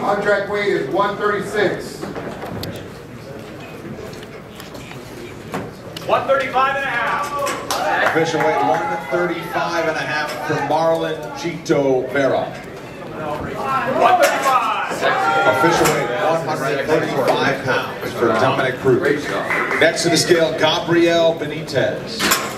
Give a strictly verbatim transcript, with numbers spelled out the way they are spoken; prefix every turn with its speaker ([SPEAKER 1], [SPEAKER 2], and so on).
[SPEAKER 1] Contract weight is one thirty-six.
[SPEAKER 2] one thirty-five and a half.
[SPEAKER 3] Official weight one thirty-five and a half for Marlon Vera.
[SPEAKER 2] one thirty-five.
[SPEAKER 3] Official weight one thirty-five pounds for Dominick Cruz. Next to the scale, Gabriel Benitez.